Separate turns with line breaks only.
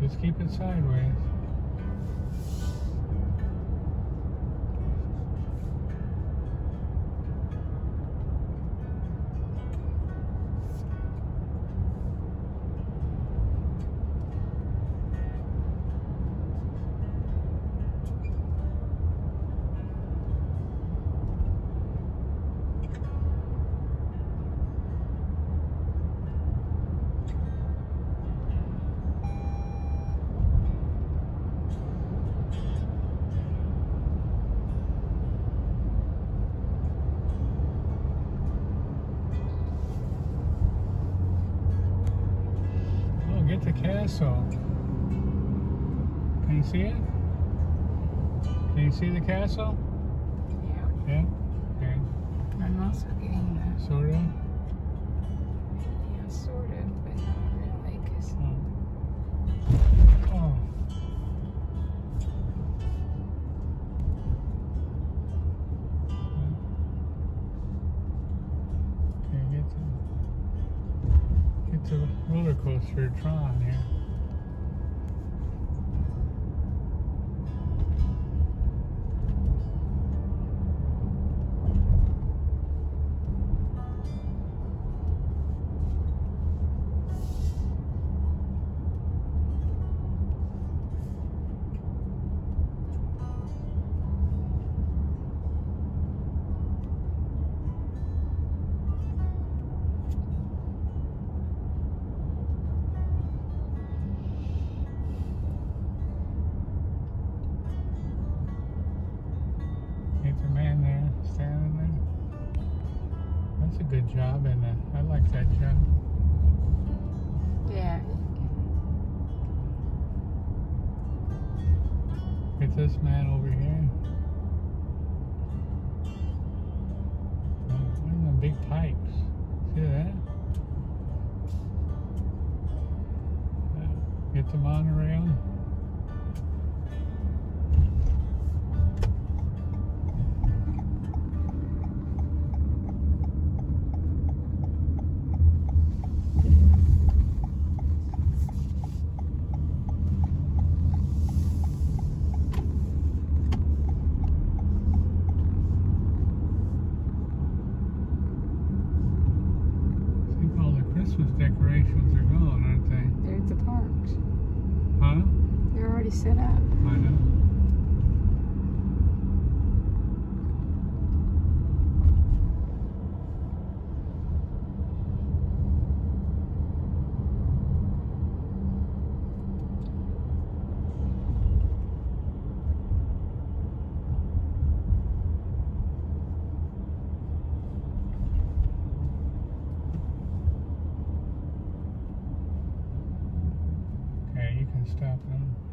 Just keep it sideways. Get the castle. Can you see it? Can you see the castle?
Yeah.
Yeah? Okay.
I'm also getting the...
Sort of?
Yeah, sort of, but not really, because...
Oh. Oh. Okay, get to the roller coaster Tron here. Get the man there, standing there. That's a good job, and I like that job.
Yeah.
Get this man over here. Oh, look at them big pipes. See that? Get the monorail. Christmas decorations are gone, aren't they?
They're at the parks.
Huh?
They're already set up.
I know. You can stop them.